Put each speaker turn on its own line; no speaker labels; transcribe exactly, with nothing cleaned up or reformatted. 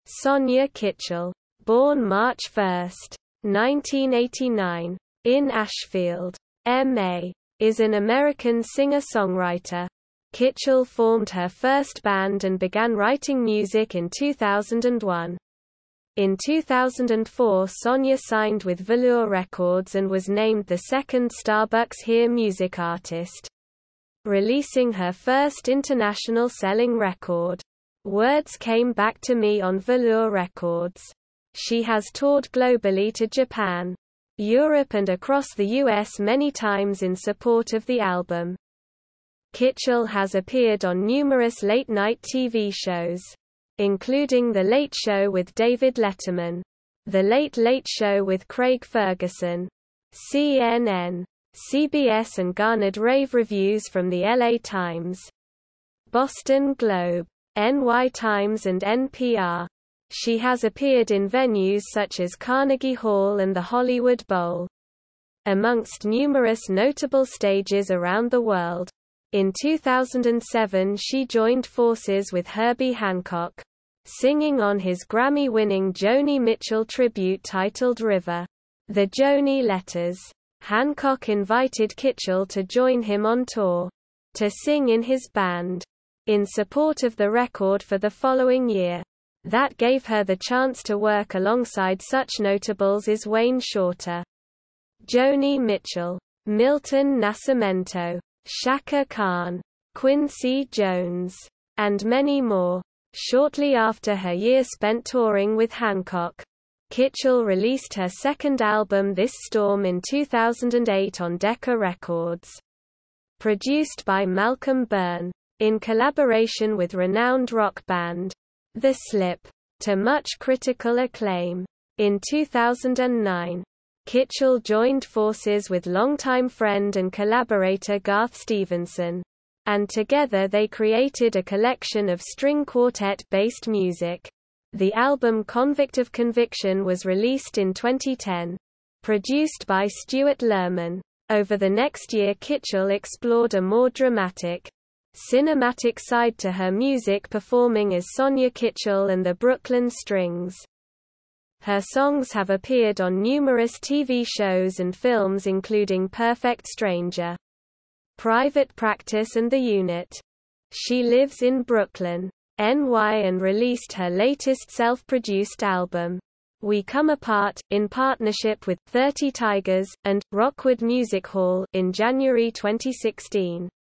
Sonya Kitchell, born March first, nineteen eighty-nine, in Ashfield, M A, is an American singer-songwriter. Kitchell formed her first band and began writing music in two thousand one. In two thousand four, Sonya signed with Velour Records and was named the second Starbucks Here music artist, releasing her first international selling record, Words Came Back to Me, on Velour Records. She has toured globally to Japan, Europe and across the U S many times in support of the album. Kitchell has appeared on numerous late-night T V shows, including The Late Show with David Letterman, The Late Late Show with Craig Ferguson, C N N, C B S, and garnered rave reviews from the L A Times, Boston Globe, N Y Times and N P R. She has appeared in venues such as Carnegie Hall and the Hollywood Bowl, amongst numerous notable stages around the world. In two thousand seven, she joined forces with Herbie Hancock, singing on his Grammy-winning Joni Mitchell tribute titled River, The Joni Letters. Hancock invited Kitchell to join him on tour, to sing in his band, in support of the record for the following year. That gave her the chance to work alongside such notables as Wayne Shorter, Joni Mitchell, Milton Nascimento, Chaka Khan, Quincy Jones, and many more. Shortly after her year spent touring with Hancock, Kitchell released her second album This Storm in two thousand eight on Decca Records, produced by Malcolm Byrne, in collaboration with renowned rock band The Slip, to much critical acclaim. In two thousand nine, Kitchell joined forces with longtime friend and collaborator Garth Stevenson, and together they created a collection of string quartet-based music. The album Convict of Conviction was released in twenty ten, produced by Stuart Lerman. Over the next year, Kitchell explored a more dramatic, cinematic side to her music, performing as Sonya Kitchell and the Brooklyn Strings. Her songs have appeared on numerous T V shows and films including Perfect Stranger, Private Practice and The Unit. She lives in Brooklyn, N Y and released her latest self-produced album, We Come Apart, in partnership with thirty Tigers and Rockwood Music Hall in January twenty sixteen.